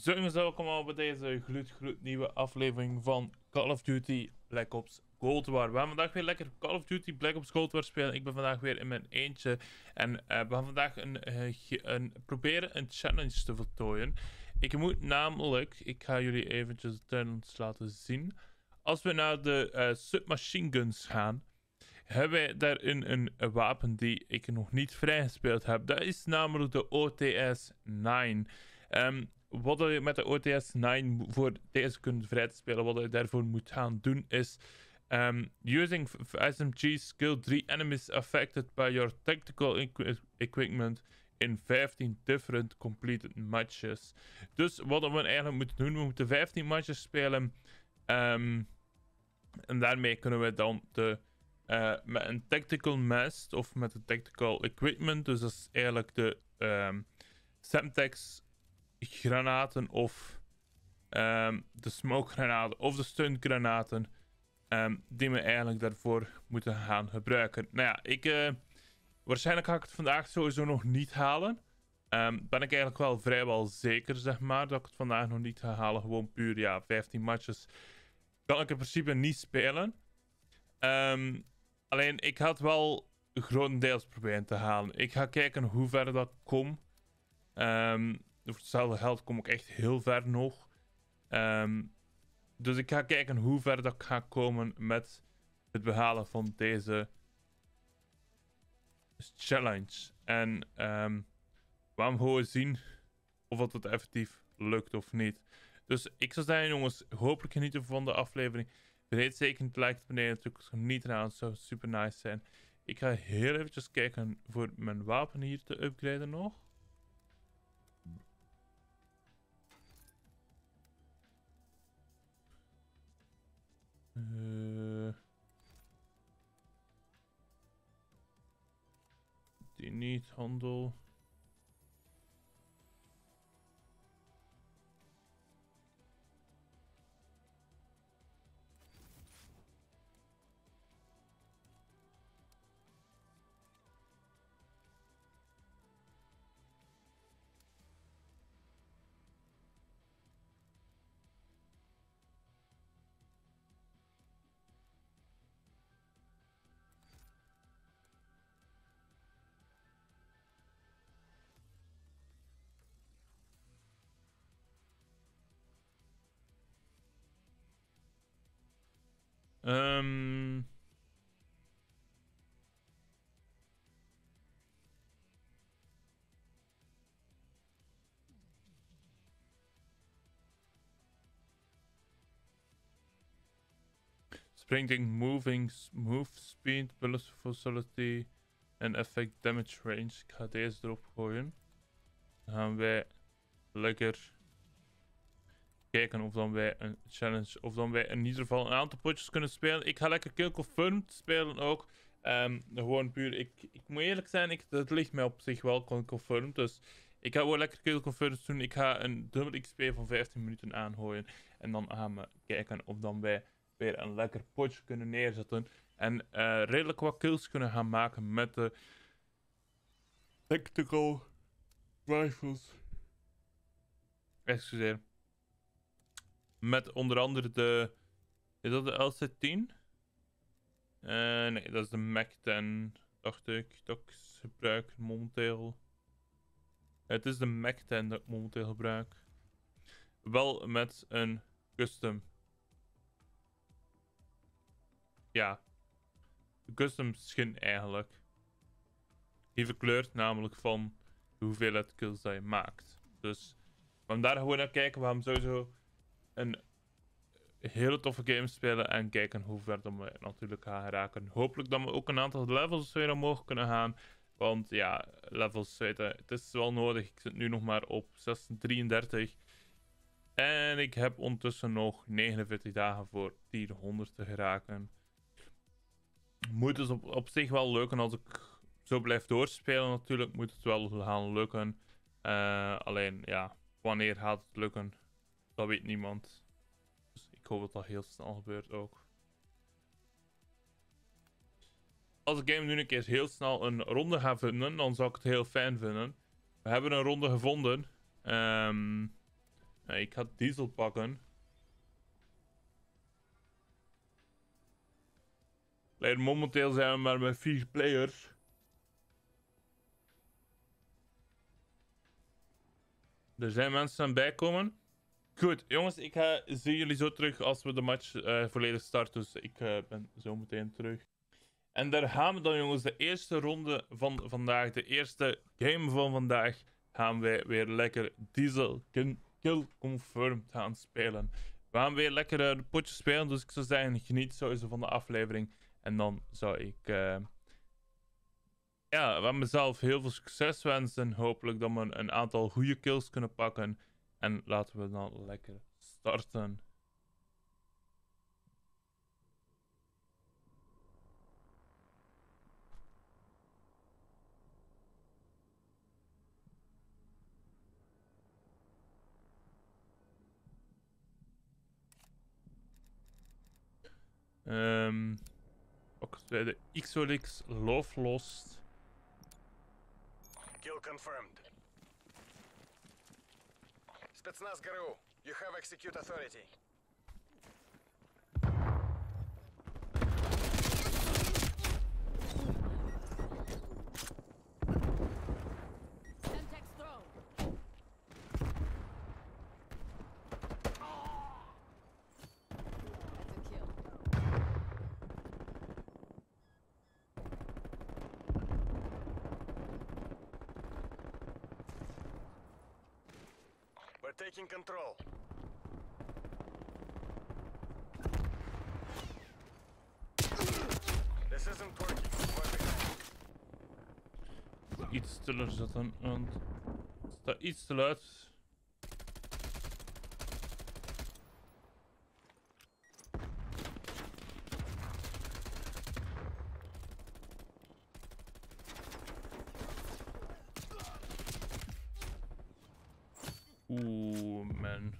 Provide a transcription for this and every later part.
Zo jongens, welkom allemaal bij deze gloednieuwe aflevering van Call of Duty Black Ops Cold War. We gaan vandaag weer lekker Call of Duty Black Ops Cold War spelen. Ik ben vandaag weer in mijn eentje en we gaan vandaag proberen een challenge te voltooien. Ik moet namelijk, ik ga jullie eventjes de tunnels laten zien. Als we naar de submachine guns gaan, hebben wij daarin een wapen die ik nog niet vrijgespeeld heb. Dat is namelijk de OTS-9. Wat je met de OTS-9 voor deze kunt vrij te spelen, wat je daarvoor moet gaan doen is using SMG skill 3 enemies affected by your tactical equipment in 15 different completed matches. Dus wat we eigenlijk moeten doen, we moeten 15 matches spelen en daarmee kunnen we dan met een tactical mast of met een tactical equipment, dus dat is eigenlijk de Semtex granaten of de smoke granaten of de stun granaten die we eigenlijk daarvoor moeten gaan gebruiken. Nou ja, waarschijnlijk ga ik het vandaag sowieso nog niet halen. Ben ik eigenlijk wel vrijwel zeker, zeg maar, dat ik het vandaag nog niet ga halen. Gewoon puur, ja, 15 matches kan ik in principe niet spelen. Alleen, ik ga het wel grotendeels proberen te halen. Ik ga kijken hoe ver dat ik kom. Voor hetzelfde geld kom ik echt heel ver nog. Dus ik ga kijken hoe ver dat ik ga komen met het behalen van deze challenge. En we gaan gewoon zien of het effectief lukt of niet. Dus ik zou zeggen, jongens, hopelijk genieten van de aflevering. Vergeet zeker niet te liken beneden. Natuurlijk niet eraan, het zou super nice zijn. Ik ga heel eventjes kijken voor mijn wapen hier te upgraden nog. Die niet, handel. Sprinting, move speed, velocity, facility en effect damage range. Ik ga deze erop gooien. Dan gaan wij lekker kijken of dan wij een challenge, of dan wij in ieder geval een aantal potjes kunnen spelen. Ik ga lekker kill confirmed spelen ook. Gewoon puur, ik moet eerlijk zijn, het ligt mij op zich wel confirmed. Dus ik ga gewoon lekker kill confirmed doen. Ik ga een dubbel XP van 15 minuten aangooien. En dan gaan we kijken of dan wij weer een lekker potje kunnen neerzetten. En redelijk wat kills kunnen gaan maken met de tactical rifles. Excuseer. Met onder andere de... Is dat de LC-10? Nee, dat is de Mac-10. Dacht ik dat ik gebruik momenteel. Het is de Mac-10 dat ik momenteel gebruik. Wel met een custom. Ja. De custom skin eigenlijk. Die verkleurt namelijk van de hoeveelheid kills dat je maakt. Dus we gaan daar gewoon naar kijken. We gaan sowieso een hele toffe game spelen en kijken hoe ver dan we natuurlijk gaan raken. Hopelijk dat we ook een aantal levels weer omhoog kunnen gaan. Want ja, levels, het is wel nodig. Ik zit nu nog maar op 33. En ik heb ondertussen nog 49 dagen voor tier 100 te geraken. Moet dus op zich wel lukken als ik zo blijf doorspelen natuurlijk. Moet het wel gaan lukken. Alleen ja, wanneer gaat het lukken? Dat weet niemand. Dus ik hoop dat dat heel snel gebeurt ook. Als de game nu een keer heel snel een ronde gaat vinden, dan zou ik het heel fijn vinden. We hebben een ronde gevonden. Ik ga Diesel pakken. Alleen momenteel zijn we maar met 4 players. Er zijn mensen aan bijkomen. Goed, jongens, ik zie jullie zo terug als we de match volledig starten. Dus ik ben zo meteen terug. En daar gaan we dan, jongens. De eerste ronde van vandaag, de eerste game van vandaag, gaan wij weer lekker Diesel Kill Confirmed gaan spelen. We gaan weer lekker de potjes spelen, dus ik zou zeggen, geniet sowieso van de aflevering. En dan zou ik van mezelf heel veel succes wensen. Hopelijk dat we een aantal goede kills kunnen pakken. En laten we dan lekker starten. Pakken wij de XOLX Love Lost. Kill confirmed. Spetsnaz ГРУ, you have execute authority. Semtex throw. That's a kill. We're taking control. This isn't working. We're behind. Iets stiller zetten, want het staat iets te luid. Oeh, man.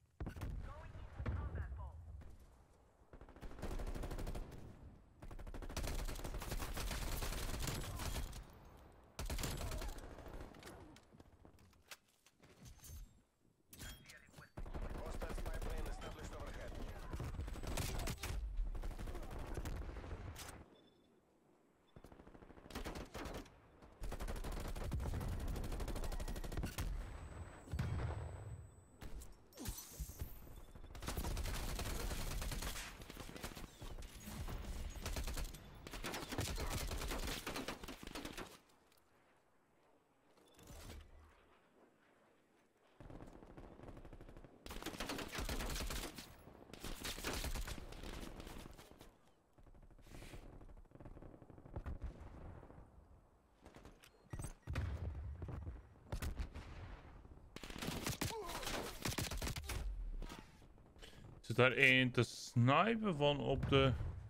Hostile spy plane established overhead. Zit daar één te snipen van op de...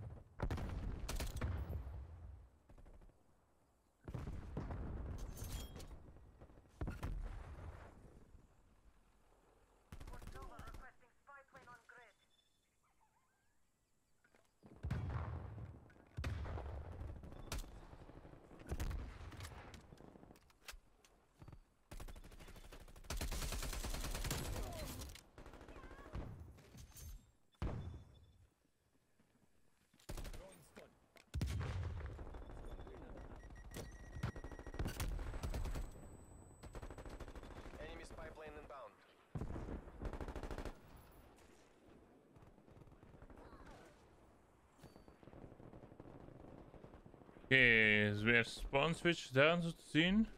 Enemy spy plane inbound. Oké, is weer spawn switch daar zo te zien.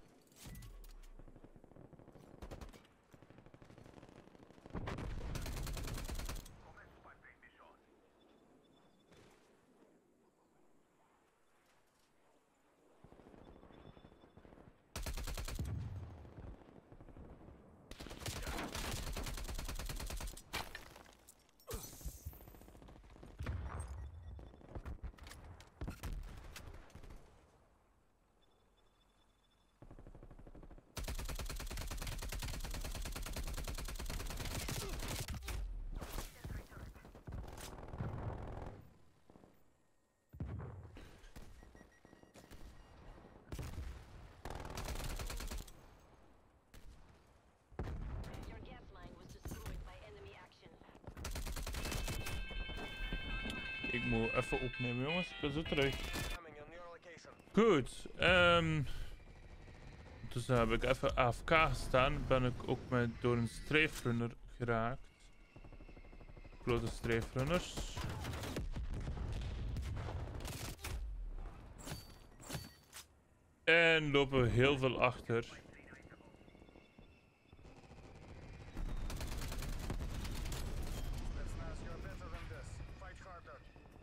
moet even opnemen, jongens. Ik ben zo terug. Coming on your location. Goed. Dus dan heb ik even AFK gestaan. Ben ik ook door een streefrunner geraakt. Grote streefrunners. En lopen we heel veel achter. Spetsnaz, you're better than this. Fight harder.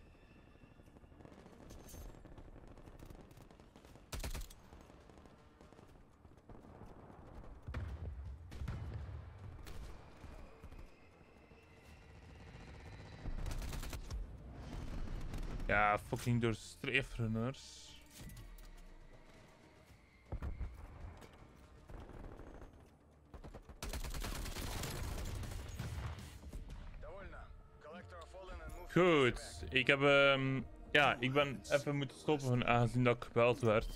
Ja, fucking door streefrunners. Довольно. Collector fallen and move to Goed, ik heb ja, ik ben even moeten stoppen aangezien dat ik gebeld werd.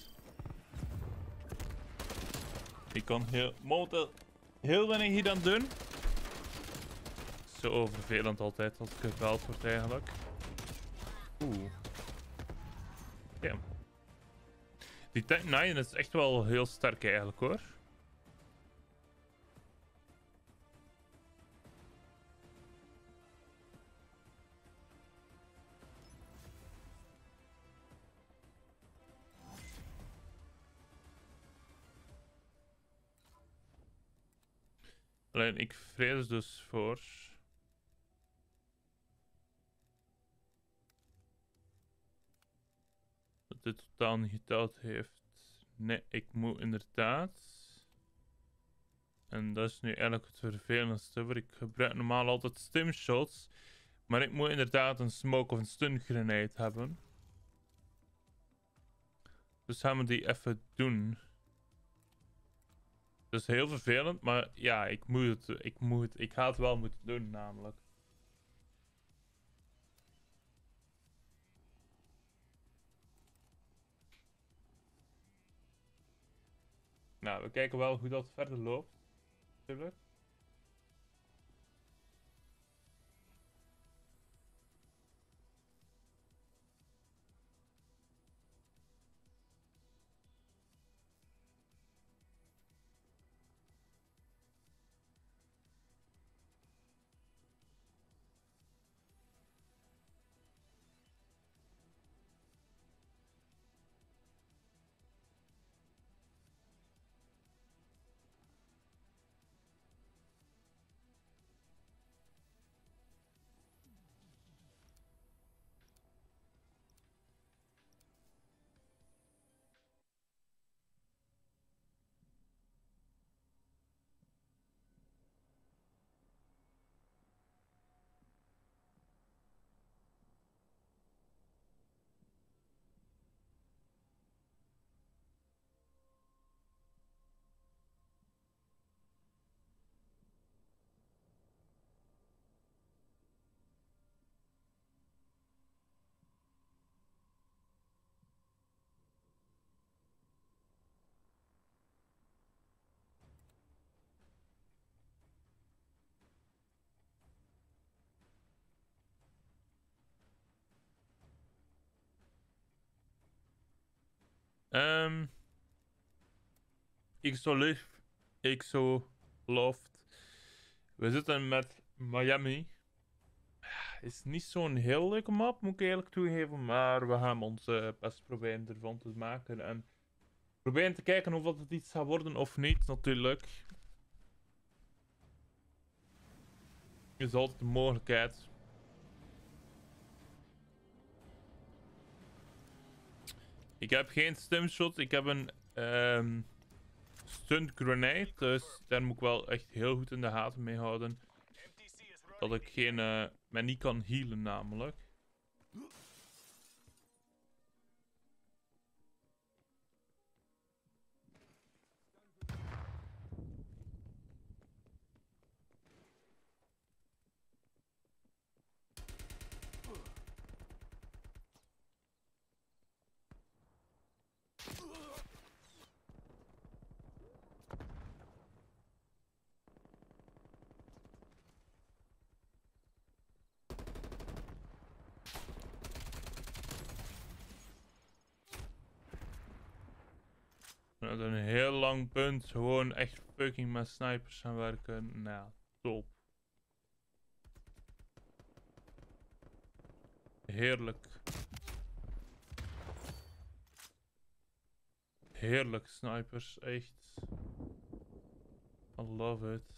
Ik kan momenteel heel weinig hier aan doen. Zo vervelend altijd als ik gebeld word eigenlijk. Oeh. Ja. Die Tech 9 is echt wel heel sterk eigenlijk hoor. Alleen ik vrees dus voor. Dat dit totaal niet geteld heeft. Nee, ik moet inderdaad. En dat is nu eigenlijk het vervelendste. Want ik gebruik normaal altijd stimshots. Maar ik moet inderdaad een smoke of een stun grenade hebben. Dus gaan we die even doen. Dat is heel vervelend, maar ja, ik moet het. Ik ga het wel moeten doen namelijk. Nou, we kijken wel hoe dat verder loopt. Natuurlijk. Loft. We zitten met Miami. Is niet zo'n heel leuke map, moet ik eerlijk toegeven. Maar we gaan ons best proberen ervan te maken. En proberen te kijken of het iets gaat worden of niet, natuurlijk. Is altijd een mogelijkheid. Ik heb geen stimshot, ik heb een stunt grenade. Dus daar moet ik wel echt heel goed in de gaten mee houden. MTC is Dat running. ik mij niet kan healen namelijk. Met een heel lang punt, gewoon echt fucking met snipers gaan werken. Nou, top. Heerlijk. Heerlijk snipers, echt. I love it.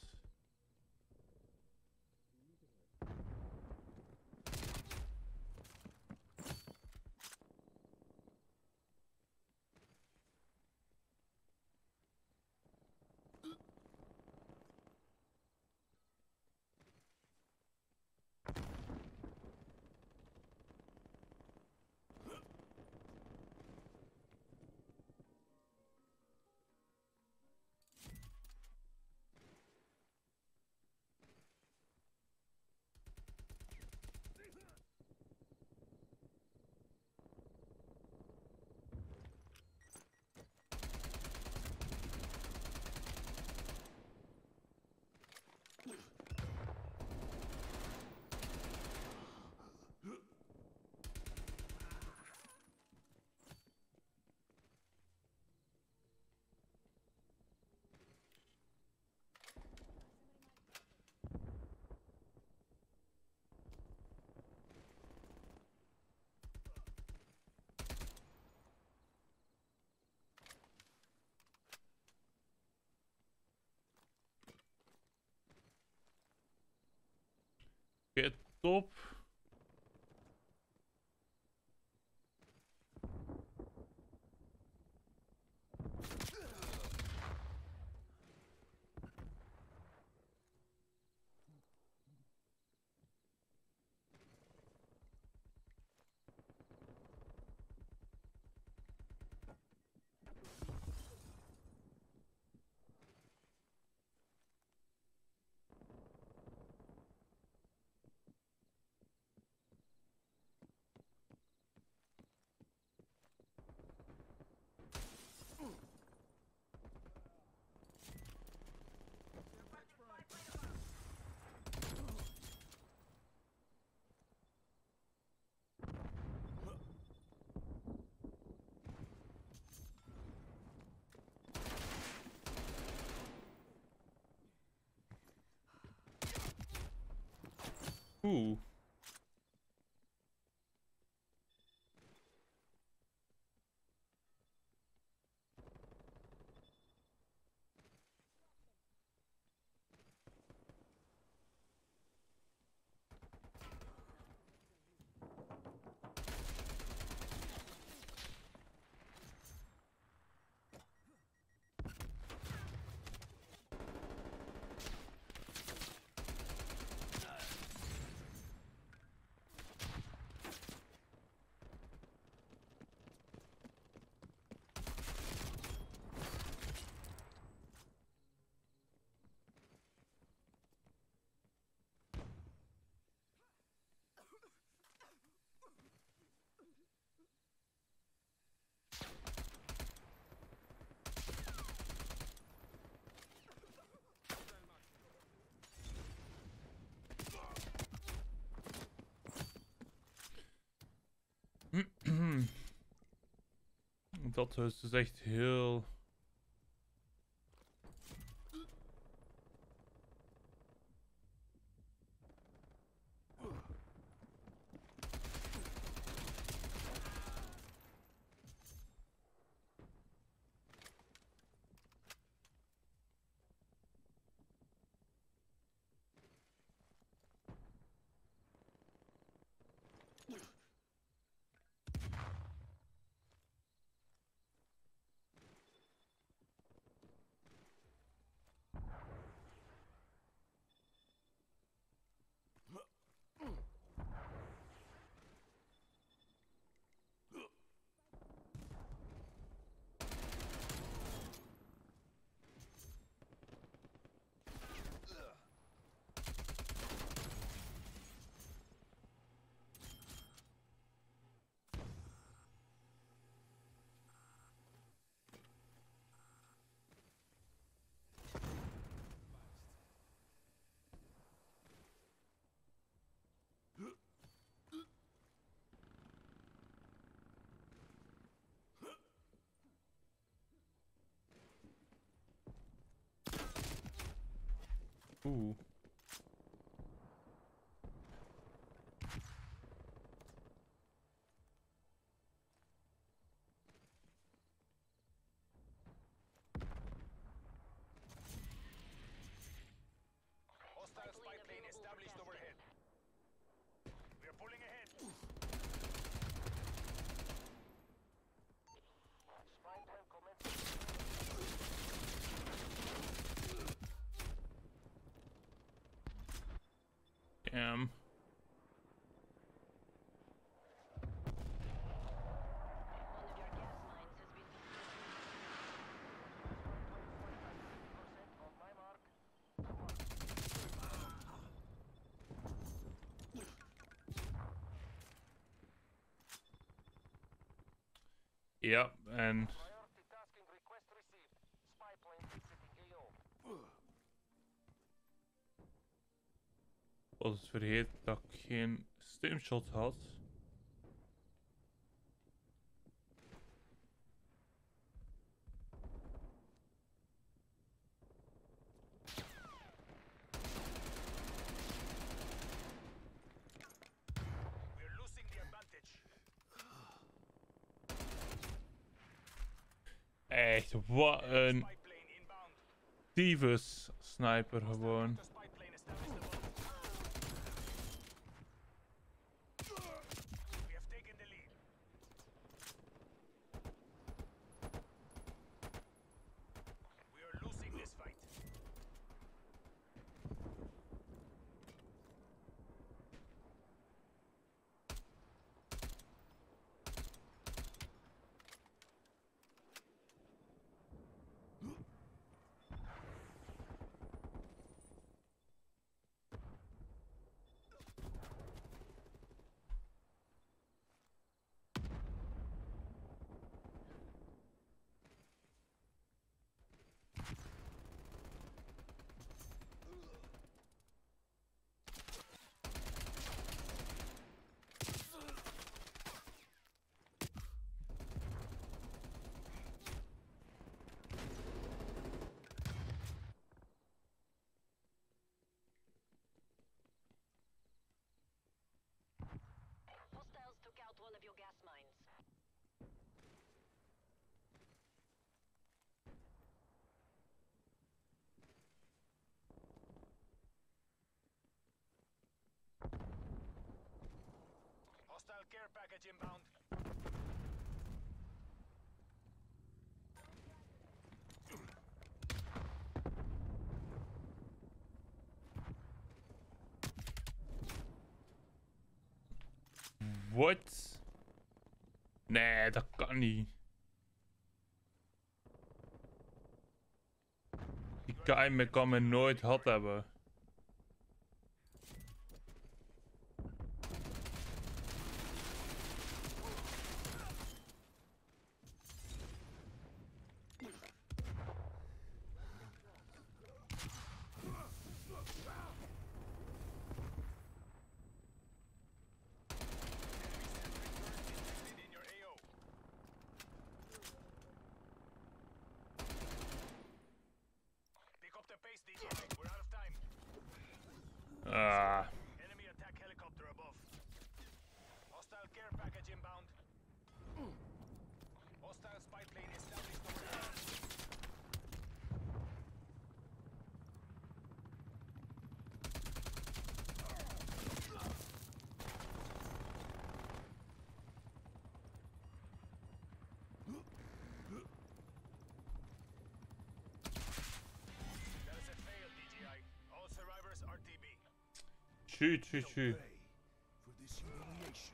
Oké, top. Oeh. Dat is dus echt heel... Oeh. Hostile spy plane established overhead. We are pulling ahead. Spy plane commencing. Damn. On my mark. Ja, en Priority tasking request received. Spy plane exiting AO. was het vergeten dat ik geen stimshot had. We're losing the advantage. Echt, wat een Spy plane inbound. tyfus sniper gewoon. The spy plane established above. We have taken the lead. We are losing this fight. Hostiles took out one of your gas mines. Hostile care package inbound. What? Nee, dat kan niet. Die guy kan me nooit had hebben. Detected in your AO. Pick up the pace, DJI. We're out of time. Ah, Enemy attack helicopter above. Hostile care package inbound. Hostile spy plane established overhead. That is a fail, DJI. All survivors are TB. shoot, shoot, shoot. For this humiliation.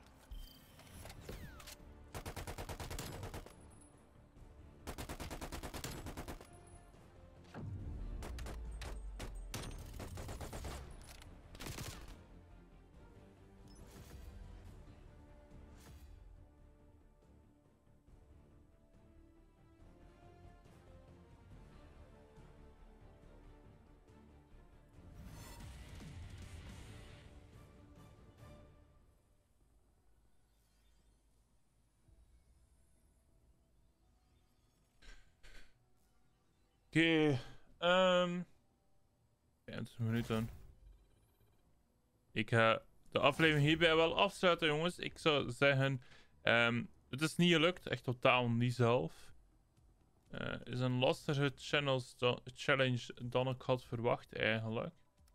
Oké, 20 minuten. Ik ga de aflevering hierbij wel afsluiten, jongens. Ik zou zeggen, het is niet gelukt. Echt totaal niet zelf. Is een lastige challenge dan ik had verwacht, eigenlijk.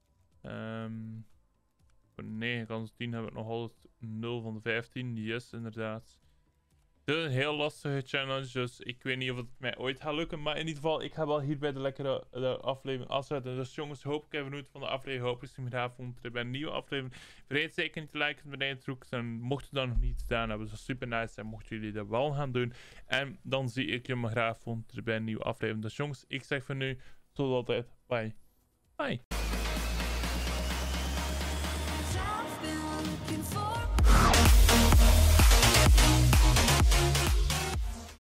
Voor 9 kans 10 heb ik nog altijd 0 van de 15. Yes, inderdaad. Dit is een heel lastige challenge, dus ik weet niet of het mij ooit gaat lukken. Maar in ieder geval, ik ga wel hierbij de aflevering afsluiten. Dus jongens, hoop ik even genoten van de aflevering. Hopelijk zien we graag vond bij een nieuwe aflevering. Vergeet zeker niet te liken met beneden druk. En mocht je dat nog niet gedaan hebben, zou super nice zijn mochten jullie dat wel gaan doen. En dan zie ik je maar graag vond bij een nieuwe aflevering. Dus jongens, ik zeg voor nu, tot altijd. Bye. Bye.